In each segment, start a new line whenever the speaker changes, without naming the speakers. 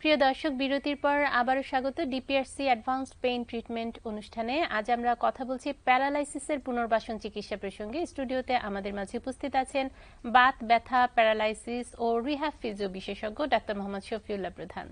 প্রিয় দর্শক, বিরতির পর আবারও স্বাগত ডিপিআরসি অ্যাডভান্সড পেইন ট্রিটমেন্ট অনুষ্ঠানে। আজ আমরা কথা বলছি প্যারালাইসিসের পুনর্বাসন চিকিৎসা প্রসঙ্গে। স্টুডিওতে আমাদের মাঝে উপস্থিত আছেন বাত ব্যথা, প্যারালাইসিস ও রিহ্যাব ফিজিও বিশেষজ্ঞ ডাক্তার মোহাম্মদ শফিউল্লাহ প্রধান।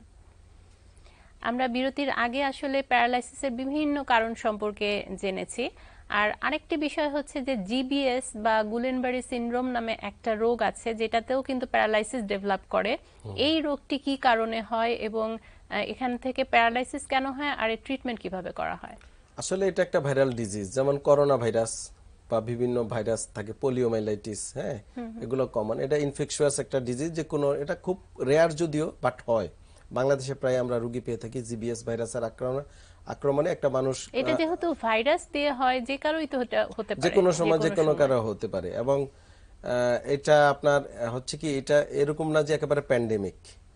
আমরা বিরতির আগে আসলে প্যারালাইসিসের বিভিন্ন কারণ সম্পর্কে জেনেছি। আর আরেকটি বিষয় হচ্ছে যে জিবিএস বা গুলেনবারি সিনড্রোম নামে একটা রোগ আছে, যেটাতেও কিন্তু প্যারালাইসিস ডেভেলপ করে। এই রোগটি কি কারণে হয় এবং এখান থেকে প্যারালাইসিস কেন হয় আর এর ট্রিটমেন্ট কিভাবে করা হয়?
আসলে এটা একটা ভাইরাল ডিজিজ, যেমন করোনা ভাইরাস বা বিভিন্ন ভাইরাস থাকে, পোলিওমাইলাইটিস, হ্যাঁ, এগুলো কমন। এটা ইনফেকশিয়াস একটা ডিজিজ, যে কোনো, এটা খুব রেয়ার যদিও, বাট হয়। বাংলাদেশে প্রায় আমরা রোগী পেয়ে থাকি জিবিএস ভাইরাসের আক্রমণে। একটা মানুষ,
এটা যেহেতু ভাইরাস দিয়ে হয়, যে কারোই তো হতে পারে,
যে কোনো সময় যে কোনো কারো হতে পারে। এবং এটা আপনার হচ্ছে কি, এটা এরকম না যে একেবারে প্যান্ডেমিক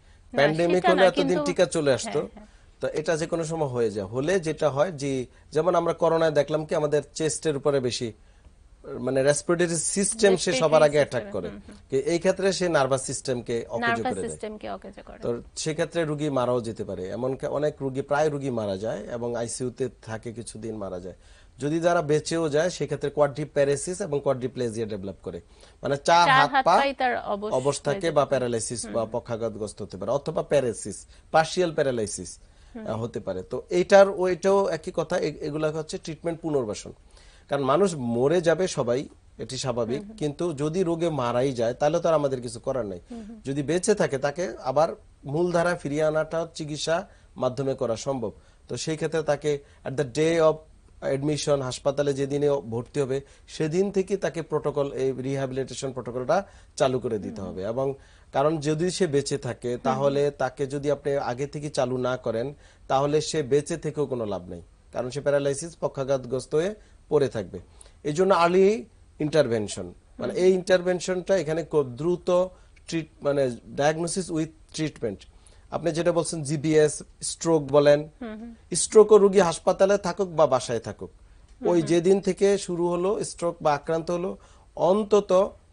হলে এতদিন টিকা চলে আসতো। তো এটা যে কোনো সময় হয়ে যায়। হলে যেটা হয় যে, যেমন আমরা করোনায় দেখলাম কি, আমাদের চেস্টের উপরে বেশি, মানে রেসপিরেটরি সিস্টেম সে সবার আগে অ্যাটাক করে। এই ক্ষেত্রে সে নার্ভাস সিস্টেমকে অকেজো করে দেয়। তো সেক্ষেত্রে রোগী মারাও যেতে পারে। এমন অনেক রোগী, প্রায় রোগী মারা যায় এবং আইসিইউতে থাকে, কিছুদিন মারা যায়। যদি যারা বেঁচেও যায়, সেক্ষেত্রে কোয়াড্রিপ্যারেসিস এবং কোয়াড্রিপ্লেজিয়া ডেভেলপ করে, মানে চার হাত পা অবশ থাকে, বা প্যারালাইসিস বা পক্ষাঘাতগ্রস্ত হতে পারে, অথবা প্যারালাইসিস, পার্শিয়াল প্যারালাইসিস হতে পারে। তো ওইটাও একই কথা। এগুলা হচ্ছে ট্রিটমেন্ট পুনর্বাসন। কারণ মানুষ মরে যাবে সবাই, এটি স্বাভাবিক, কিন্তু যদি রোগে মারাই যায় তাহলে তো আর আমাদের কিছু করার নাই। যদি বেঁচে থাকে, তাকে আবার মূলধারা ফিরিয়ে আনাটা চিকিৎসা মাধ্যমে করা সম্ভব। তো সেই ক্ষেত্রে তাকে at the day of admission, হাসপাতালে যেদিনে ভর্তি হবে সেদিন থেকে তাকে প্রোটোকল, এই রিহ্যাবিলিটেশন প্রোটোকলটা চালু করে দিতে হবে। এবং কারণ যদি সে বেঁচে থাকে, তাহলে তাকে যদি আপনি আগে থেকে চালু না করেন, তাহলে সে বেঁচে থেকেও কোনো লাভ নেই, কারণ সে প্যারালাইসিস, পক্ষাঘাতগ্রস্ত হয়ে পড়ে থাকবে। এই জন্য আর্লি ইন্টারভেনশন, মানে এই ইন্টারভেনশনটা এখানে খুব দ্রুত মানে ডায়াগনোসিস উইথ ট্রিটমেন্ট। আপনি যেটা বলছেন জিবিএস, স্ট্রোক বলেন, স্ট্রোক রোগী হাসপাতালে থাকুক বা বাসায় থাকুক, ওই যেদিন থেকে শুরু হলো স্ট্রোক বা আক্রান্ত হলো, অন্তত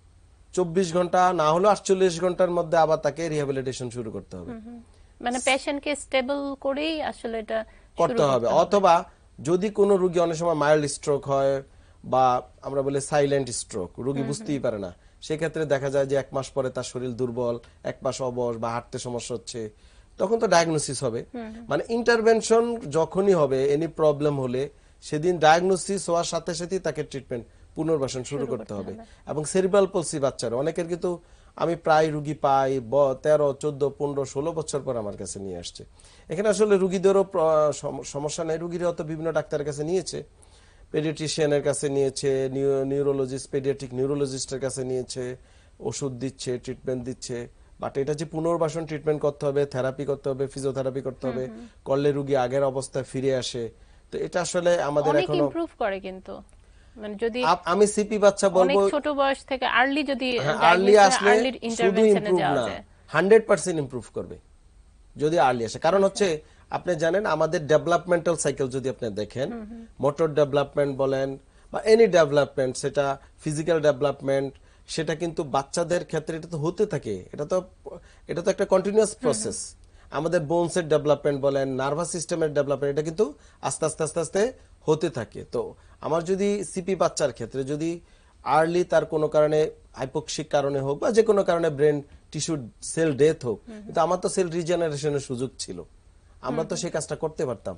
24 ঘন্টা না হলো 48 ঘন্টার মধ্যে আবার তাকে রিহ্যাবিলিটেশন শুরু করতে হবে।
মানে পেশেন্টকে স্টেবল করেই আসলে এটা
করতে হবে। অথবা যদি কোনো রোগী, অনেক সময় মাইল্ড স্ট্রোক হয়, বা আমরা বলি সাইলেন্ট স্ট্রোক, রোগী বুঝতেই পারে না, সেক্ষেত্রে দেখা যায় যে 1 মাস পরে তার শরীর দুর্বল, 1 মাস অবশ বা হাঁটতে সমস্যা হচ্ছে, তখন তো ডায়াগনোসিস হবে। মানে ইন্টারভেনশন যখনই হবে, এনি প্রবলেম হলে, সেদিন ডায়াগনোসিস হওয়ার সাথে সাথে তাকে ট্রিটমেন্ট পুনর্বাসন শুরু করতে হবে। এবং সেরিব্রাল পলসি বাচ্চারা, অনেকের কিন্তু আমি প্রায় রুগী পাই 13, 14, 15, 16 বছর পর আমার কাছে নিয়ে আসছে। এখানে আসলে রুগীদেরও সমস্যা নেই, রুগীরা হয়তো বিভিন্ন ডাক্তারের কাছে নিয়েছে, পেডিয়াট্রিশিয়ানের কাছে নিয়েছে, নিউরোলজিস্ট, পেডিয়াট্রিক নিউরোলজিস্টের কাছে নিয়েছে, ওষুধ দিচ্ছে, ট্রিটমেন্ট দিচ্ছে। বাট এটা যে পুনর্বাসন ট্রিটমেন্ট করতে হবে, থেরাপি করতে হবে, ফিজিওথেরাপি করতে হবে, করলে রুগী আগের অবস্থায় ফিরে আসে। তো এটা আসলে আমাদের এখনো
ইমপ্রুভ করে। কিন্তু মানে যদি
আমি সিপি বাচ্চা বলবো,
অনেক ছোট বয়স থেকে আর্লি যদি
আর্লি আসলে শুধু ইমপ্রুভ না, 100% ইমপ্রুভ করবে যদি আর্লি আসে। কারণ হচ্ছে, আপনি জানেন আমাদের ডেভেলপমেন্টাল সাইকেল যদি আপনি দেখেন, মোটর ডেভেলপমেন্ট বলেন বা এনি ডেভেলপমেন্ট, সেটা ফিজিক্যাল ডেভেলপমেন্ট, সেটা কিন্তু বাচ্চাদের ক্ষেত্রে এটা তো হতে থাকে। এটা তো একটা কন্টিনিউয়াস প্রসেস। আমাদের বোনসের ডেভেলপমেন্ট বলেন, নার্ভাস সিস্টেমের ডেভেলপমেন্ট, এটা কিন্তু আস্তে আস্তে আস্তে আস্তে হতে থাকে। তো আমার যদি সিপি বাচ্চার ক্ষেত্রে যদি আর্লি তার কোনো কারণে, হাইপোক্সিক কারণে হোক বা যে কোনো কারণে ব্রেন টিস্যু সেল ডেথ হোক, কিন্তু আমার তো সেল রিজেনারেশনের সুযোগ ছিল, আমরা তো সেই কাজটা করতে পারতাম।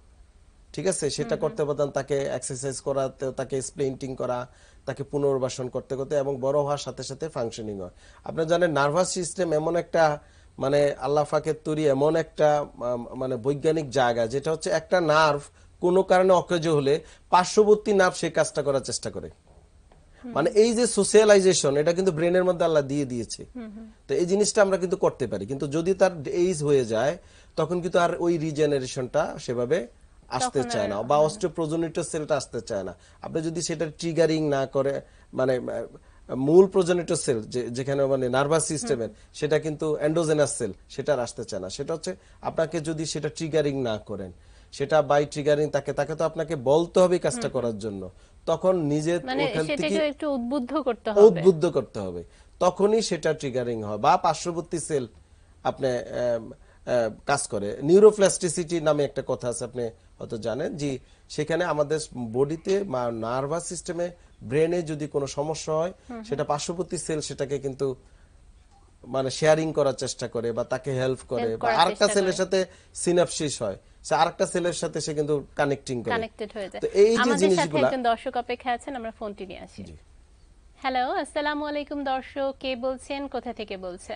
ঠিক আছে, সেটা করতে পারতাম, তাকে এক্সারসাইজ করাতে, তাকে স্প্লিন্টিং করা, তাকে পুনর্বাসন করতে করতে, এবং বড় হওয়ার সাথে সাথে ফাংশনিং হয়। আপনারা জানেন নার্ভাস সিস্টেম এমন একটা, মানে আল্লাহ পাকের তৈরি এমন একটা মানে বৈজ্ঞানিক জায়গা, যেটা হচ্ছে একটা নার্ভ কোনো কারণে অকেজো হলে পার্শ্ববর্তী নার্ভ সেই কাজটা করার চেষ্টা করে। মানে এই যে সোশ্যালাইজেশন, এটা কিন্তু ব্রেনের মধ্যে আল্লাহ দিয়ে দিয়েছে। তো এই জিনিসটা আমরা কিন্তু করতে পারি, কিন্তু যদি তার এইজ হয়ে যায়, তখন কিন্তু আর ওই রিজেনারেশনটা সেভাবে আসতে চায় না, বা অস্টিওপ্রোজেনিটর সেলটা আসতে চায় না। আপনি যদি সেটা ট্রিগারিং না করে, মানে মূল প্রোজেনিটর সেল যেখানে মানে নার্ভাস সিস্টেমের, সেটা কিন্তু এন্ডোজেনাস সেল, সেটা আসতে চায় না। সেটা হচ্ছে আপনাকে যদি সেটা ট্রিগারিং না করেন, সেটা বাই ট্রিগারিং, তাকে তো আপনাকে বলতে হবে কাজটা করার জন্য, তখন নিজে ওখান থেকে
একটু উদ্বুদ্ধ করতে হবে,
তখনই সেটা ট্রিগারিং হয়। বা পার্শ্ববর্তী সেল আপনি কাজ করে। নিউরোপ্লাস্টিসিটি নামে একটা কথা আছে, আপনি হয়তো জানেন, যে সেখানে আমাদের বডিতে নার্ভাস সিস্টেমে, ব্রেনে যদি কোনো সমস্যা হয়, সেটা পার্শ্ববর্তী সেল সেটাকে কিন্তু মানে শেয়ারিং করার চেষ্টা করে বা তাকে হেল্প করে, বা আরেকটা সেলের সাথে সিনাপসিস হয়, সে আরেকটা সেলের সাথে সে কিন্তু কানেক্টিং করে,
কানেক্টেড হয়ে যায়।
তো এই যে
আমাদের সাথে
জিনিসগুলো।
একজন দর্শক অপেক্ষায় আছেন, আমরা ফোনটি নিয়ে আসি। হ্যালো, আসসালামু আলাইকুম দর্শক, কে বলছেন, কোথা থেকে বলছেন?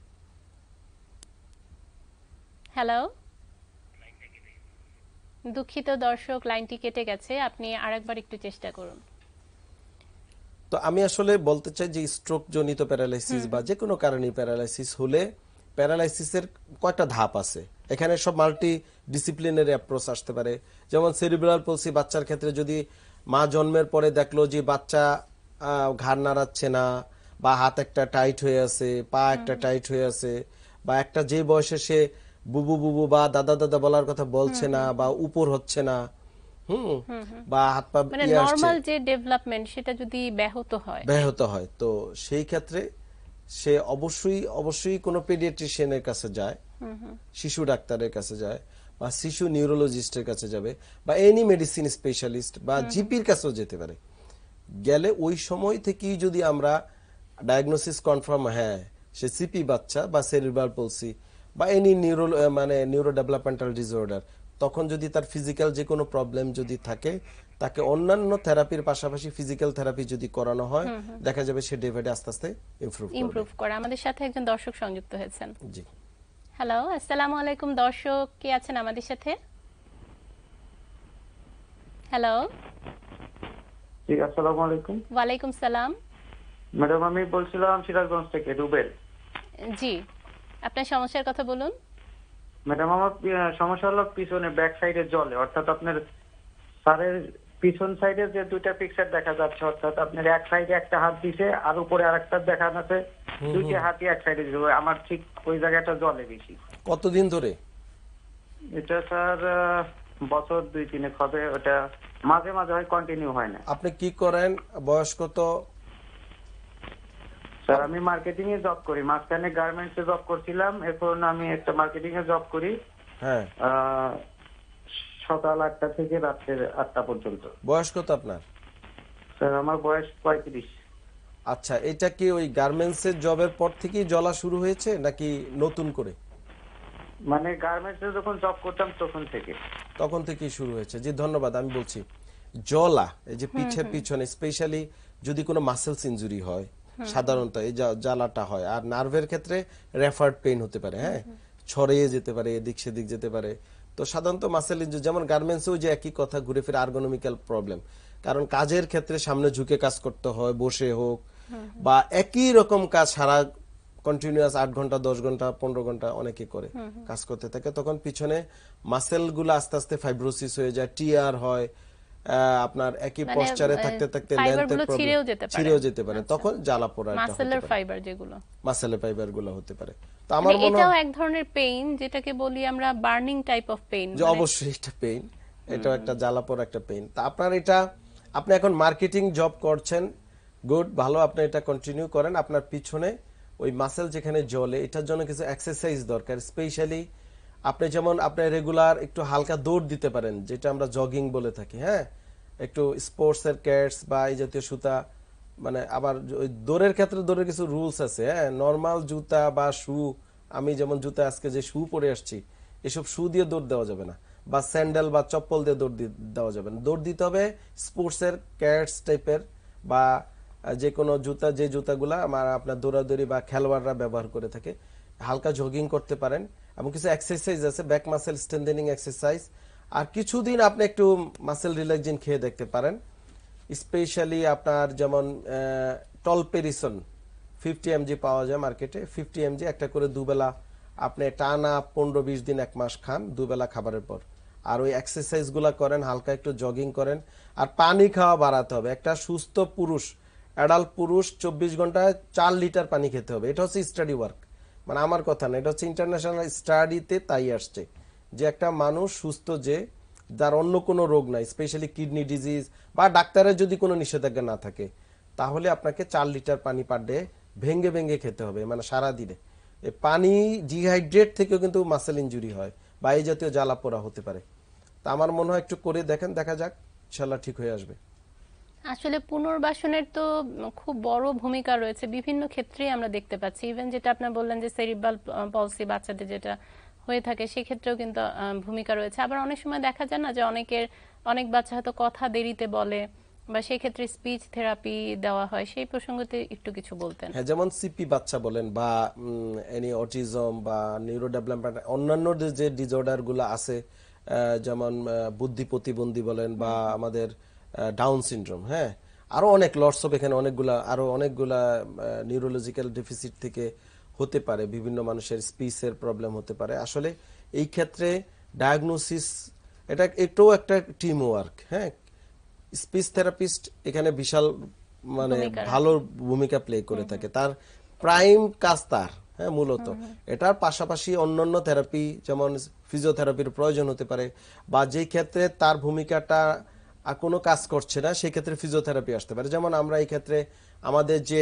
হ্যালো, দুঃখিত দর্শক, লাইনটি কেটে গেছে, আপনি আরেকবার একটু চেষ্টা করুন।
তো আমি আসলে বলতে চাই যে স্ট্রোক জনিত প্যারালাইসিস বা যে কোনো কারণে প্যারালাইসিস হলে প্যারালাইসিসের কয়েকটা ধাপ আছে। এখানে সব মাল্টি ডিসিপ্লিনারি অ্যাপ্রোচ আসতে পারে। যেমন সেরিব্রাল পলসি বাচ্চার ক্ষেত্রে যদি মা জন্মের পরে দেখলো যে বাচ্চা ঘাড় নাড়াচ্ছে না, বা হাত একটা টাইট হয়ে আছে, পা একটা টাইট হয়ে আছে, বা একটা যে বয়সে সে বুবু বুবু বা দাদা দাদা বলার কথা বলছে না, বা উপর হচ্ছে না, বা হাত পা
মানে নরমাল যে ডেভেলপমেন্ট সেটা যদি ব্যাহত হয়,
তো সেই ক্ষেত্রে সে অবশ্যই কোনো পেডিয়াট্রিশিয়ানের কাছে যায়, শিশু ডাক্তারের কাছে যায়, বা শিশু নিউরোলজিস্টের কাছে যাবে, বা এনি মেডিসিন স্পেশালিস্ট বা জিপির কাছেও যেতে পারে। গেলে ওই সময় থেকেই যদি আমরা ডায়াগনোসিস কনফার্ম, হ্যাঁ সে সিপি বাচ্চা বা সেরিব্রাল পলসি বা এনি নিউরো ডেভেলপমেন্টাল ডিসঅর্ডার, তখন যদি তার ফিজিক্যাল যে কোনো প্রবলেম যদি থাকে, তাকে অন্যান্য থেরাপির পাশাপাশি ফিজিক্যাল থেরাপি যদি করানো হয়, দেখা যাবে সে ডে বাই ডে আস্তে আস্তে
ইমপ্রুভ করে। আমাদের সাথে একজন দর্শক সংযুক্ত হয়েছেন।
জি,
হ্যালো, আসসালামু আলাইকুম দর্শক, কে আছেন আমাদের সাথে? হ্যালো,
জি, আসসালামু আলাইকুম।
ওয়ালাইকুম সালাম।
ম্যাডাম, আমি বলছিলাম সিরাজগঞ্জ থেকে, রুবেল।
জি, আপনার সমস্যার কথা বলুন।
ম্যাডাম, আমার সমস্যা হলো পিছনে ব্যাক সাইডে জলে, অর্থাৎ আপনার স্যারের পিছন সাইডে যে দুইটা পিকচার দেখা যাচ্ছে, অর্থাৎ আপনার এক সাইডে একটা হাত দিছে আর উপরে আরেকটা দেখা যাচ্ছে, দুইটা হাতই এক সাইডে দিছে, আমার ঠিক ওই জায়গাটা জলে বেশি।
কতদিন ধরে?
এটা স্যার বছর 2-3 হবে। ওটা মাঝে মাঝে হয়, কন্টিনিউ হয় না।
আপনি কি করেন? বয়স কত?
স্যার, আমি মার্কেটিং এ জব করি, মাঝখানে গার্মেন্টস এ জব করছিলাম, এখন আমি একটা মার্কেটিং এ জব করি।
হ্যাঁ,
সকাল 8টা থেকে রাত্রে 8টা পর্যন্ত।
বয়স কত আপনার?
স্যার, আমার বয়স 35।
আচ্ছা, এটা কি ওই গার্মেন্টস এর জবের পর থেকেই জ্বলা শুরু হয়েছে নাকি নতুন করে?
মানে গার্মেন্টস এ যখন জব করতাম
তখন থেকেই শুরু হয়েছে। জি, ধন্যবাদ। আমি বলছি জ্বলা, এই যে পিঠের পিছনে স্পেশালি যদি কোনো মাসেলস ইনজুরি হয়, সাধারণত এই জ্বালাটা হয়। আর নার্ভের ক্ষেত্রে রেফার্ড পেইন হতে পারে, হ্যাঁ, ছড়িয়ে যেতে পারে, এদিক সেদিক যেতে পারে। তো সাধারণত মাসেল ইনজুরি, যেমন গার্মেন্টসেও যে একই কথা, ঘুরে ফিরে আর্গোনমিক্যাল প্রবলেম, কারণ কাজের ক্ষেত্রে সামনে ঝুঁকে কাজ করতে হয়, বসে হোক, বা একই রকম কাজ সারা কন্টিনিউয়াস 8 ঘন্টা 10 ঘন্টা 15 ঘন্টা অনেকে করে কাজ করতে থাকে, তখন পিছনে মাসেল গুলো আস্তে আস্তে ফাইব্রোসিস হয়ে যায়, টিআর হয়, আপনার একই পশ্চারে থাকতে থাকতে ছিঁড়েও যেতে পারে, তখন জ্বালা পোড়া
মাসেলের ফাইবার যেগুলো,
মাসেলের ফাইবার গুলো হতে পারে। তো আমার মনে হয়
এটাও এক ধরনের পেইন, যেটাকে বলি আমরা বার্নিং টাইপ অফ পেইন।
যে অবশ্যই এটা পেইন, এটাও একটা জ্বালা পোড়া একটা পেইন। তা আপনার এটা, আপনি এখন মার্কেটিং জব করছেন, গুড, ভালো, আপনি এটা কন্টিনিউ করেন। আপনার পিছনে ওই মাসেল যেখানে জ্বলে, এটার জন্য কিছু এক্সারসাইজ দরকার। স্পেশালি আপনি যেমন আপনি রেগুলার একটু হালকা দৌড় দিতে পারেন, যেটা আমরা জগিং বলে থাকি, হ্যাঁ, একটু স্পোর্টস এর ক্যাটস বা এই জাতীয় সুতা, মানে আবার ওই দৌড়ের ক্ষেত্রে দৌড়ের কিছু রুলস আছে, হ্যাঁ, নর্মাল জুতা বা শু, আমি যেমন জুতা আজকে যে শু পরে আসছি, এসব শু দিয়ে দৌড় দেওয়া যাবে না, বা স্যান্ডেল বা চপ্পল দিয়ে দৌড় দেওয়া যাবে না। দৌড় দিতে হবে স্পোর্টস এর ক্যাটস টাইপের, বা যে কোনো জুতা, যে জুতাগুলা আমার আপনার দৌড়াদৌড়ি বা খেলোয়াড়রা ব্যবহার করে থাকে। হালকা জগিং করতে পারেন, এবং কিছু এক্সারসাইজ আছে, ব্যাক মাসেল স্ট্রেংথেনিং এক্সারসাইজ। আর কিছুদিন আপনি একটু মাসেল রিল্যাক্সিং খেয়ে দেখতে পারেন। স্পেশালি আপনার যেমন টলপেরিসন 50 mg পাওয়া যায় মার্কেটে, 50 mg একটা করে দুবেলা আপনি টানা 15-20 দিন 1 মাস খান, দুবেলা খাবারের পর। আর ওই এক্সারসাইজ গুলা করেন, হালকা একটু জগিং করেন, আর পানি খাওয়া বাড়াতে হবে। একটা সুস্থ পুরুষ, অ্যাডাল্ট পুরুষ 24 ঘন্টায় 4 লিটার পানি খেতে হবে। এটা হচ্ছে স্টাডি ওয়ার্ক, মানে আমার কথা না, এটা হচ্ছে ইন্টারন্যাশনাল স্টাডিতে তাই আসছে, যে একটা মানুষ সুস্থ, যে যার অন্য কোনো রোগ নাই, স্পেশালি কিডনি ডিজিজ, বা ডাক্তারের যদি কোনো নিষেধাজ্ঞা না থাকে, তাহলে আপনাকে 4 লিটার পানি পার ডে ভেঙ্গে ভেঙ্গে খেতে হবে, মানে সারা দিনে। এই পানি ডিহাইড্রেট থেকেও কিন্তু মাসেল ইনজুরি হয় বা এই জাতীয় জ্বালা পোড়া হতে পারে। তা আমার মনে হয় একটু করে দেখেন, দেখা যাক, ইনশাআল্লাহ ঠিক হয়ে আসবে।
আসলে পুনর্বাসনের তো খুব বড় ভূমিকা রয়েছে বিভিন্ন ক্ষেত্রেই আমরা দেখতে পাচ্ছি। ইভেন যেটা আপনি বললেন যে সেরিব্রাল পলসি বাচ্চাদের যেটা হয়ে থাকে সেক্ষেত্রেও কিন্তু ভূমিকা রয়েছে। আবার অনেক সময় দেখা যায় না যে অনেক বাচ্চা হয়তো কথা দেরিতে বলে, বা সেই ক্ষেত্রে স্পিচ থেরাপি দেওয়া হয়, সেই প্রসঙ্গতে একটু কিছু বলতেন।
হ্যাঁ, যেমন সিপি বাচ্চা বলেন বা এনি অটিজম বা নিউরো ডেভেলপমেন্ট অন্যান্য যে ডিসঅর্ডার গুলো আছে, যেমন বুদ্ধি প্রতিবন্ধী বলেন বা আমাদের ডাউন সিনড্রোম, হ্যাঁ, আরো অনেক লটস অফ, এখানে অনেকগুলা নিউরোলজিক্যাল ডেফিসিট থেকে হতে পারে, বিভিন্ন মানুষের স্পিচের প্রবলেম হতে পারে। আসলে এই ক্ষেত্রে ডায়াগনোসিস এটা একটু একটা টিম ওয়ার্ক, হ্যাঁ। স্পিচ থেরাপিস্ট এখানে বিশাল মানে ভালো ভূমিকা প্লে করে থাকে, তার প্রাইম কাজ তার, হ্যাঁ, মূলত এটার পাশাপাশি অন্যান্য থেরাপি যেমন ফিজিওথেরাপির প্রয়োজন হতে পারে, বা যেই ক্ষেত্রে তার ভূমিকাটা কোনো কাজ করছে না সেই ক্ষেত্রে ফিজিওথেরাপি আসতে পারে। যেমন আমরা এই ক্ষেত্রে আমাদের যে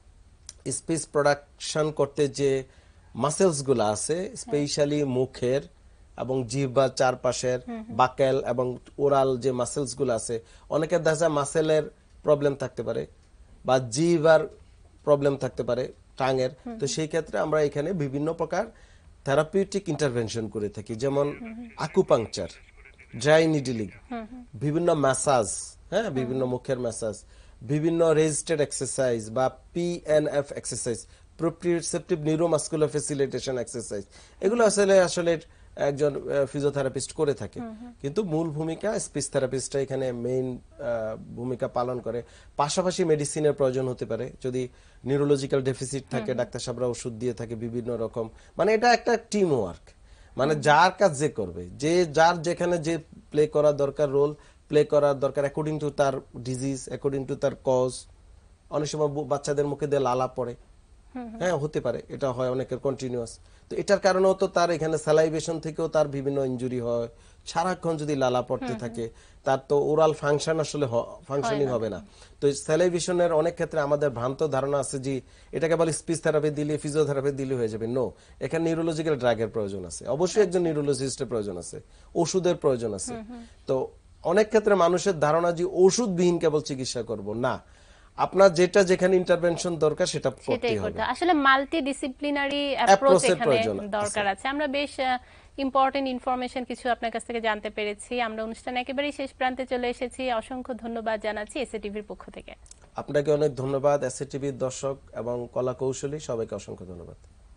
স্পিচ প্রোডাকশন করতে যে মাসেলস গুলো আছে, স্পেশালি মুখের এবং জিহ্বার চারপাশের বাকেল এবং ওরাল যে মাসেলস গুলো আছে, অনেকের দেখা যায় মাসেলের প্রবলেম থাকতে পারে বা জিহ্বার প্রবলেম থাকতে পারে টাঙের। তো সেই ক্ষেত্রে আমরা এখানে বিভিন্ন প্রকার থেরাপিউটিক ইন্টারভেনশন করে থাকি, যেমন আকুপাংচার, ড্রাই নিডলিং, বিভিন্ন ম্যাসাজ, হ্যাঁ, বিভিন্ন মুখের ম্যাসাজ, বিভিন্ন রেজিস্টার্ড এক্সারসাইজ বা PNF exercise, proprioceptive neuromuscular facilitation exercise, এগুলো আসলে একজন ফিজিওথেরাপিস্ট করে থাকে, কিন্তু মূল ভূমিকা স্পিচ থেরাপিস্টরা এখানে মেইন ভূমিকা পালন করে। পাশাপাশি মেডিসিনের প্রয়োজন হতে পারে, যদি নিউরোলজিক্যাল ডেফিসিট থাকে ডাক্তার সাহেবরা ওষুধ দিয়ে থাকে বিভিন্ন রকম। মানে এটা একটা টিম ওয়ার্ক, মানে যার কাজ যে করবে, যার যেখানে যে প্লে করার দরকার, রোল প্লে করার দরকার অ্যাকর্ডিং টু তার ডিজিজ, অ্যাকর্ডিং টু তার কজ। অনেক সময় বাচ্চাদের মুখে দিয়ে লালা পড়ে, হ্যাঁ, হতে পারে, এটা হয় অনেকের কন্টিনিউয়াস। তো এটার কারণেও তো তার এখানে স্যালাইভেশন থেকেও তার বিভিন্ন ইনজুরি হয়। সারাক্ষণ যদি লালা পড়তে থাকে তার তো ওরাল ফাংশন আসলে ফাংশনিং হবে না। তো স্যালাইভেশনের অনেক ক্ষেত্রে আমাদের ভ্রান্ত ধারণা আছে যে এটাকে বলে স্পিচ থেরাপি দিলে, ফিজিওথেরাপি দিলে হয়ে যাবে। নো, এখানে নিউরোলজিক্যাল ড্রাগের প্রয়োজন আছে, অবশ্যই একজন নিউরোলজিস্টের প্রয়োজন আছে, ওষুধের প্রয়োজন আছে। তো অনেক ক্ষেত্রে মানুষের ধারণা যে ওষুধবিহীন কেবল চিকিৎসা করব, না, আপনার যেটা যেখানে ইন্টারভেনশন দরকার সেটা করতে হবে।
আসলে মাল্টি ডিসিপ্লিনারি অ্যাপ্রোচ এখানে দরকার আছে। আমরা বেশ ইম্পর্টেন্ট ইনফরমেশন কিছু আপনার কাছ থেকে জানতে পেরেছি। আমরা অনুষ্ঠান একেবারেই শেষ প্রান্তে চলে এসেছি। অসংখ্য ধন্যবাদ জানাচ্ছি এসএ টিভির পক্ষ থেকে।
আপনাকে অনেক ধন্যবাদ, এসএ টিভির দর্শক এবং কলা কৌশলী সবাইকে অসংখ্য ধন্যবাদ।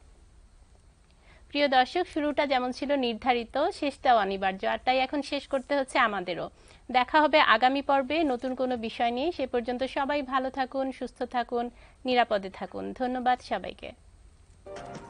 প্রিয় দর্শক, শুরুটা যেমন ছিল নির্ধারিত, শেষটাও অনিবার্য, আর তাই এখন শেষ করতে হচ্ছে আমাদেরও। দেখা হবে আগামী পর্বে নতুন কোনো বিষয় নিয়ে। সে পর্যন্ত সবাই ভালো থাকুন, সুস্থ থাকুন, নিরাপদে থাকুন। ধন্যবাদ সবাইকে।